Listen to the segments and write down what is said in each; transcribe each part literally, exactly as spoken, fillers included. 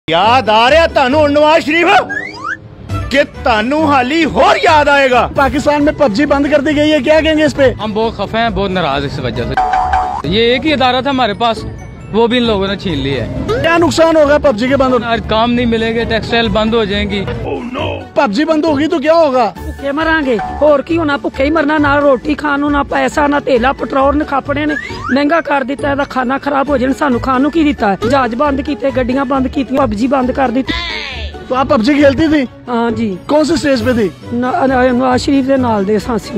याद आ रहा थानू नवाज शरीफ कि थानू हाली होर याद आएगा। पाकिस्तान में पबजी बंद कर दी गई है, क्या कहेंगे इस पे? हम बहुत खफे हैं, बहुत नाराज इस वजह से। ये एक ही अदारा था हमारे पास, वो भी इन लोगों ने छीन लिया है। क्या नुकसान होगा पबजी के बंद होने? काम नहीं मिलेंगे, टेक्सटाइल बंद हो जाएंगी। पबजी बंद होगी तो क्या होगा? भुखे मरांगे, होर की होना, भुखे ही मरना। ना रोटी खान नूं, ना पैसा, ना तेला पेट्रोल ने खापड़े ने महंगा कर दिता है। खाना खराब हो जाए, सानू खान नूं की दिता है? जहाज बंद किए, गड्डियां बंद की, पबजी बंद कर दी। तो आप पबजी खेलती थी? हाँ जी। कौन सी स्टेज पे थी? नवाज शरीफ के नाल दे सांसी।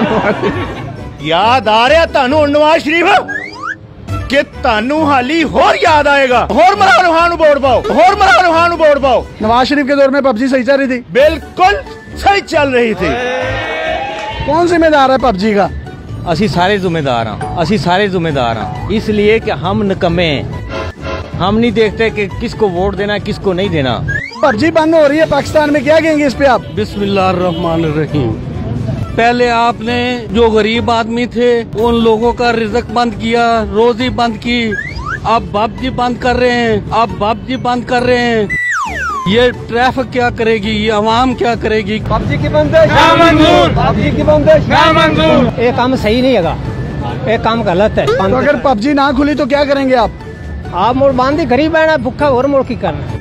याद आ रहा थानू नवाज शरीफ कि थानू हाली होर याद आएगा। होर मरान खान वोट पाओ, होर मरान खान वोट पाओ। नवाज शरीफ के दौर में पबजी सही चल रही थी? बिल्कुल सही चल रही थी। कौन जिम्मेदार है पबजी का? असी सारे जिम्मेदार हैं, असी सारे जिम्मेदार हैं, इसलिए कि हम निकम्मे हैं। हम नहीं देखते कि किसको वोट देना, किसको नहीं देना। पबजी बंद हो रही है पाकिस्तान में, क्या कहेंगे इस पे आप? बिस्मिल्लाहिर्रहमानिर्रहीम। पहले आपने जो गरीब आदमी थे उन लोगों का रिज़्क बंद किया, रोजी बंद की। अब पबजी बंद कर रहे हैं, अब पबजी बंद कर रहे हैं। ये ट्रैफिक क्या करेगी, ये अवाम क्या करेगी? पबजी की बंदिश ना मंजूर, पबजी की बंदिश ना मंजूर। ये काम सही नहीं है, ये काम गलत है। तो अगर पबजी ना खुली तो क्या करेंगे आप? आप मोड़ बांध ही गरीब है ना, भूखा और मोड़ की करना।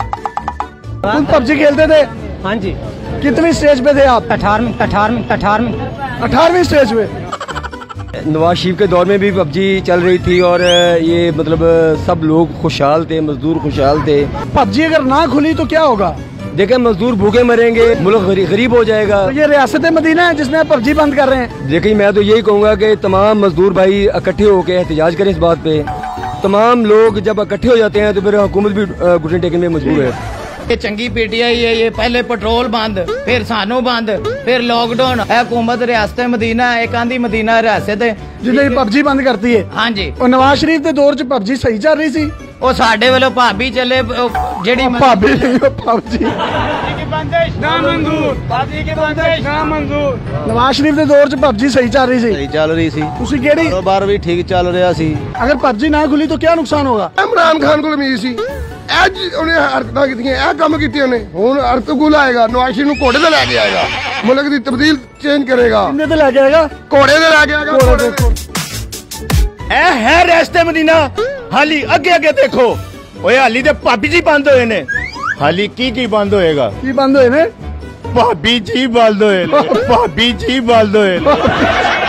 तुम पबजी खेलते थे? हाँ जी। कितनी स्टेज पे थे आप? अठारहवीं अठारहवीं अठारहवीं अठारहवीं स्टेज पे। नवाज शरीफ के दौर में भी पबजी चल रही थी और ये मतलब सब लोग खुशहाल थे, मजदूर खुशहाल थे। पबजी अगर ना खुली तो क्या होगा? देखें, मजदूर भूखे मरेंगे, मुल्क गरीब हो जाएगा। तो ये रियासत मदीना है जिसमें पबजी बंद कर रहे हैं। देखिए, मैं तो यही कहूँगा कि तमाम मजदूर भाई इकट्ठे होकर एहतजाज करें इस बात पे। तमाम लोग जब इकट्ठे हो जाते हैं तो फिर हुकूमत भी घुटने टेकने में मजबूर है। ये चंगी पीटीआई है, ये पहले पेट्रोल बंद, फिर सानू बंद, फिर लॉकडाउन। हुकूमत रियासत मदीना एक आंधी मदीना रियासत है जिन्हें पबजी बंद करती है। हाँ जी। और नवाज शरीफ के दौर च पबजी सही चल रही सी। ਉਹ ਸਾਡੇ ਵੱਲੋਂ ਭਾਬੀ ਚੱਲੇ ਜਿਹੜੀ ਭਾਬੀ ਨਹੀਂ ਪਬਜੀ की बंदिश ना मंजूर, भाभी की बंदिश ना मंजूर। नवाज शरीफ के दौर च पबजी सही चल रही सी। सही चल रही सी। ਤੁਸੀਂ ਕਿਹੜੀ? ਕਾਰੋਬਾਰ ਵੀ ਠੀਕ ਚੱਲ ਰਿਹਾ ਸੀ। अगर पबजी ना खुली तो क्या नुकसान होगा? इमरान खान को उम्मीद सी, ਅੱਜ ਉਹਨੇ ਹਰਕਤਾਂ ਕੀਤੀਆਂ, ਇਹ ਕੰਮ ਕੀਤੇ ਉਹਨੇ। ਹੁਣ ਅਰਤਗੁਲ ਆਏਗਾ, ਨਵਾਜ਼ ਸ਼ਰੀਫ ਨੂੰ ਘੋੜੇ ਤੇ ਲੈ ਕੇ ਆਏਗਾ, ਮੁਲਕ ਦੀ ਤਬਦੀਲ ਚੇਂਜ ਕਰੇਗਾ। ਕਿੰਨੇ ਤੇ ਲੈ ਕੇ ਆਏਗਾ? ਘੋੜੇ ਤੇ ਲੈ ਕੇ ਆਏਗਾ, ਘੋੜੇ ਤੇ। ਇਹ ਹੈ ਰਿਆਸਤ ਮਦੀਨਾ। ਹਾਲੀ ਅੱਗੇ ਅੱਗੇ ਦੇਖੋ, ओए हाली ते भाभी जी बंद होए ने। हाली की की बंद होएगा? की बंद होए ने? भाभी जी बंद होए, भाभी जी बंद होए।